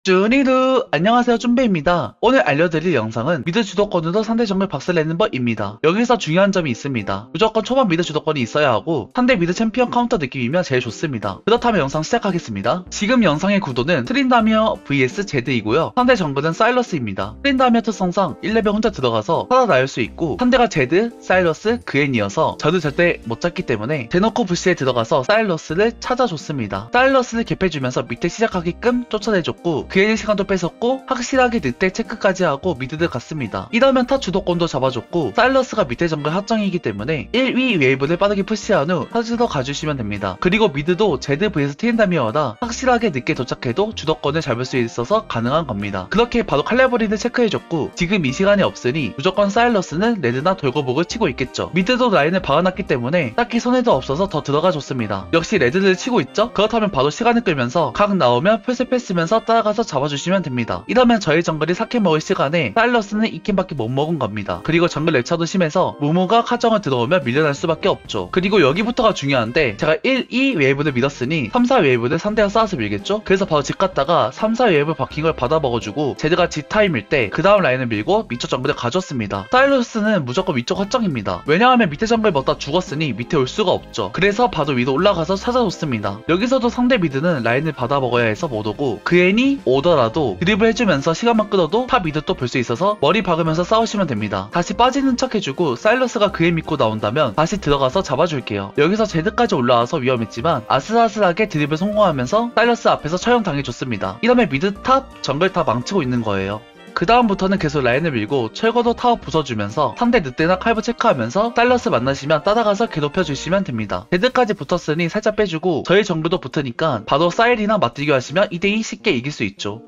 쭈니루 안녕하세요, 쭌베입니다. 오늘 알려드릴 영상은 미드 주도권으로 상대 정글 박살내는 법입니다. 여기서 중요한 점이 있습니다. 무조건 초반 미드 주도권이 있어야 하고 상대 미드 챔피언 카운터 느낌이면 제일 좋습니다. 그렇다면 영상 시작하겠습니다. 지금 영상의 구도는 트린다미어 vs 제드이고요. 상대 정글은 사일러스입니다. 트린다미어 특성상 1레벨 혼자 들어가서 살아나올 수 있고 상대가 제드, 사일러스, 그앤이어서 저도 절대 못 잡기 때문에 대놓고 부시에 들어가서 사일러스를 찾아줬습니다. 사일러스를 갭해주면서 밑에 시작하게끔 쫓아내줬고 그앤의 시간도 뺏었고 확실하게 늑대 체크까지 하고 미드를 갔습니다. 이러면 타 주도권도 잡아줬고 사일러스가 밑에 정글 합정이기 때문에 1위 웨이브를 빠르게 푸시한 후 터지러 가주시면 됩니다. 그리고 미드도 제드 vs 트린다미어라 확실하게 늦게 도착해도 주도권을 잡을 수 있어서 가능한 겁니다. 그렇게 바로 칼레버리를 체크해줬고 지금 이 시간이 없으니 무조건 사일러스는 레드나 돌고복을 치고 있겠죠. 미드도 라인을 박아놨기 때문에 딱히 손해도 없어서 더 들어가줬습니다. 역시 레드를 치고 있죠? 그렇다면 바로 시간을 끌면서 각 나오면 풀스페 쓰면서 따라가서 잡아주시면 됩니다. 이러면 저희 정글이 4캔 먹을 시간에 사일러스는 2캔밖에 못 먹은 겁니다. 그리고 정글 랩차도 심해서 무모가 카정을 들어오면 밀려날 수밖에 없죠. 그리고 여기부터가 중요한데 제가 1, 2 웨이브를 밀었으니 3, 4 웨이브를 상대가 쌓아서 밀겠죠? 그래서 바로 집 갔다가 3, 4 웨이브 박힌 걸 받아 먹어주고 제드가 G타임일 때 그 다음 라인을 밀고 밑쪽 정글을 가줬습니다. 사일러스는 무조건 위쪽 확정입니다. 왜냐하면 밑에 정글 먹다 죽었으니 밑에 올 수가 없죠. 그래서 바로 위로 올라가서 찾아줬습니다. 여기서도 상대 미드는 라인을 받아 먹어야 해서 못 오고 그앤이 오더라도 드립을 해주면서 시간만 끌어도 탑 미드 또 볼 수 있어서 머리 박으면서 싸우시면 됩니다. 다시 빠지는 척 해주고 사일러스가 그앤 믿고 나온다면 다시 들어가서 잡아줄게요. 여기서 제드까지 올라와서 위험했지만 아슬아슬하게 드립을 성공하면서 사일러스 앞에서 처형 당해줬습니다. 이러면 미드 탑, 정글 다 망치고 있는 거예요. 그 다음부터는 계속 라인을 밀고 철거도 타워 부숴주면서 상대 늑대나 칼부 체크하면서 사일러스 만나시면 따라가서 괴롭혀주시면 됩니다. 제드까지 붙었으니 살짝 빼주고 저희 정글도 붙으니까 바로 사일이나 맞들기 하시면 2대2 쉽게 이길 수 있죠.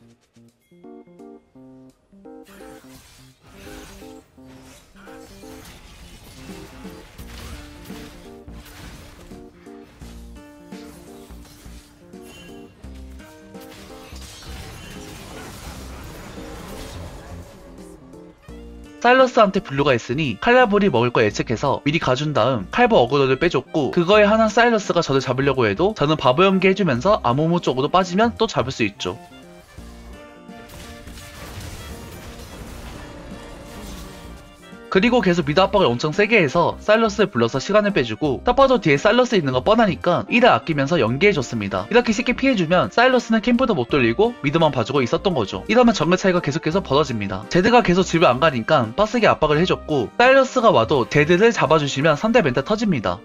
사일러스한테 블루가 있으니 칼라볼이 먹을 거 예측해서 미리 가준 다음 칼버 어그로를 빼줬고 그거에 한한 사일러스가 저를 잡으려고 해도 저는 바보 연기 해주면서 아모모 쪽으로 빠지면 또 잡을 수 있죠. 그리고 계속 미드 압박을 엄청 세게 해서 사일러스를 불러서 시간을 빼주고 딱 봐도 뒤에 사일러스 있는 거 뻔하니까 1을 아끼면서 연계해줬습니다. 이렇게 쉽게 피해주면 사일러스는 캠프도 못 돌리고 미드만 봐주고 있었던 거죠. 이러면 정글 차이가 계속해서 벌어집니다. 제드가 계속 집을 안 가니까 빡세게 압박을 해줬고 사일러스가 와도 제드를 잡아주시면 상대 멘탈 터집니다.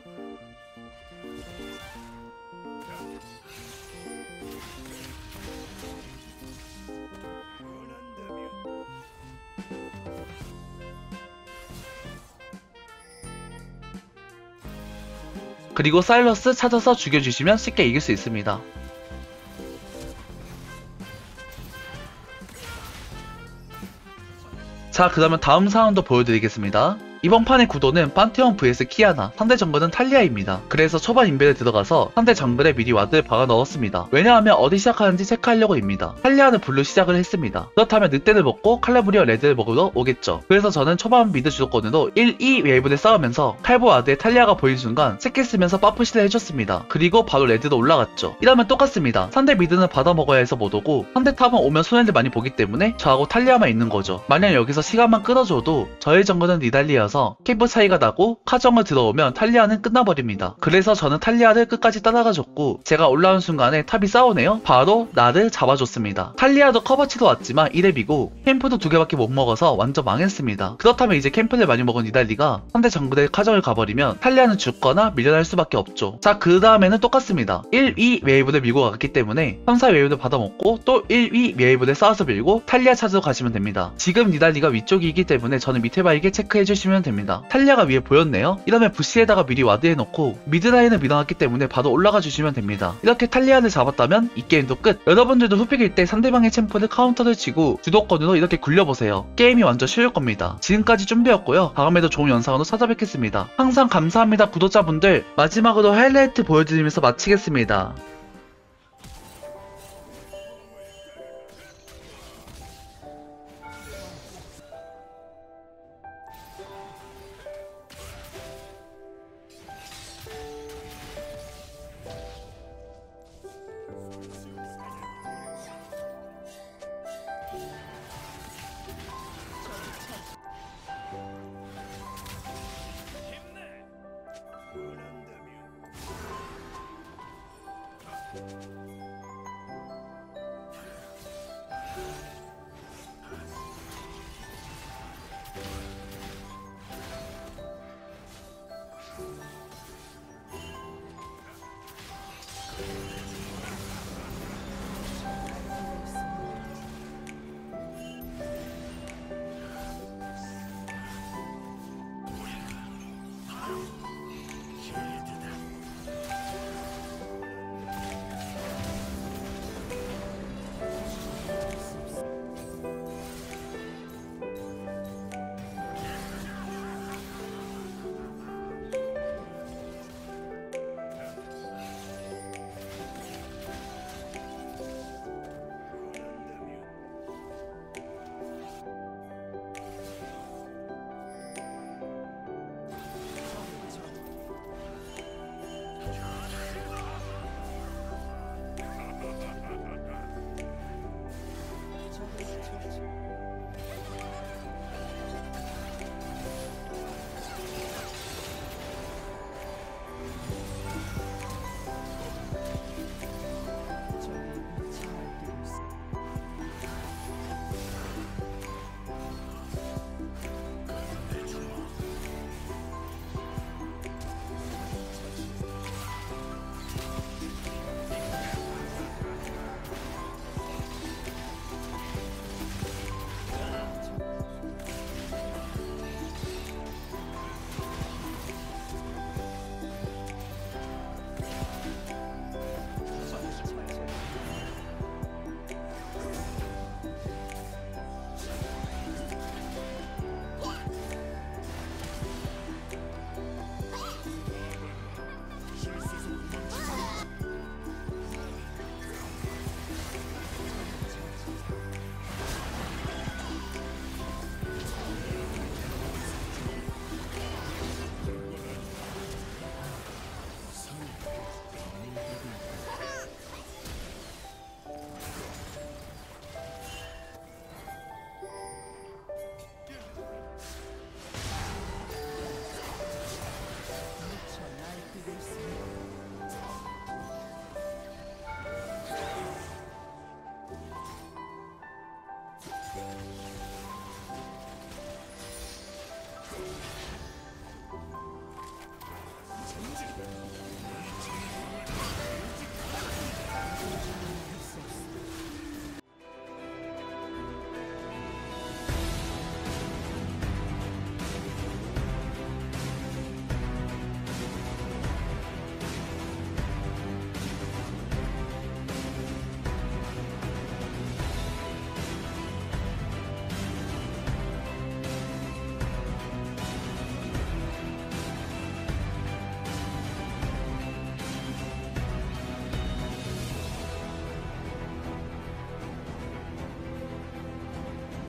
그리고 사일러스 찾아서 죽여주시면 쉽게 이길 수 있습니다. 자, 그러면 다음 상황도 보여드리겠습니다. 이번 판의 구도는 판테온 vs 키아나, 상대 정글은 탈리아입니다. 그래서 초반 인베에 들어가서 상대 정글에 미리 와드를 박아 넣었습니다. 왜냐하면 어디 시작하는지 체크하려고입니다. 탈리아는 블루 시작을 했습니다. 그렇다면 늑대를 먹고 칼라브리어 레드를 먹으러 오겠죠. 그래서 저는 초반 미드 주도권으로 1, 2 웨이브를 싸우면서 칼보 와드에 탈리아가 보이는 순간 스킬 쓰면서 빠푸시를 해줬습니다. 그리고 바로 레드로 올라갔죠. 이러면 똑같습니다. 상대 미드는 받아 먹어야 해서 못 오고 상대 탑은 오면 손해를 많이 보기 때문에 저하고 탈리아만 있는 거죠. 만약 여기서 시간만 끌어줘도 저의 정글은 니달리아 캠프 차이가 나고 카정을 들어오면 탈리아는 끝나버립니다. 그래서 저는 탈리아를 끝까지 따라가줬고 제가 올라온 순간에 탑이 싸우네요. 바로 나를 잡아줬습니다. 탈리아도 커버치도 왔지만 1렙이고 캠프도 2개밖에 못 먹어서 완전 망했습니다. 그렇다면 이제 캠프를 많이 먹은 니달리가 상대 정글에 카정을 가버리면 탈리아는 죽거나 밀려날 수밖에 없죠. 자, 그 다음에는 똑같습니다. 1, 2 웨이브를 밀고 갔기 때문에 3, 4 웨이브를 받아먹고 또 1, 2 웨이브를 쌓아서 밀고 탈리아 찾으러 가시면 됩니다. 지금 니달리가 위쪽이기 때문에 저는 밑에 바이게 체크해주시면 됩니다. 탈리아가 위에 보였네요. 이러면 부시에다가 미리 와드해놓고 미드라인을 밀어놨기 때문에 바로 올라가 주시면 됩니다. 이렇게 탈리아를 잡았다면 이 게임도 끝. 여러분들도 후픽일 때 상대방의 챔프를 카운터를 치고 주도권으로 이렇게 굴려보세요. 게임이 완전 쉬울 겁니다. 지금까지 쭌베였고요. 다음에도 좋은 영상으로 찾아뵙겠습니다. 항상 감사합니다, 구독자분들. 마지막으로 하이라이트 보여드리면서 마치겠습니다.